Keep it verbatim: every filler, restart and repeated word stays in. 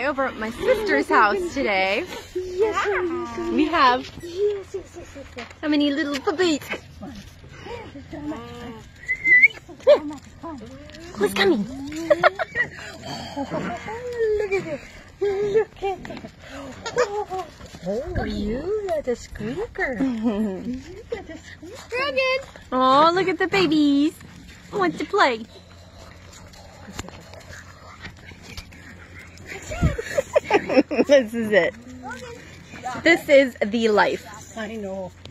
We're over at my sister's house today. We have how many little puppies? Who's coming? Look at it. Look at it. Oh, you got a squeaker. You got a squeaker. Oh, look at the babies. I want to play. This is it. This is the life. I know.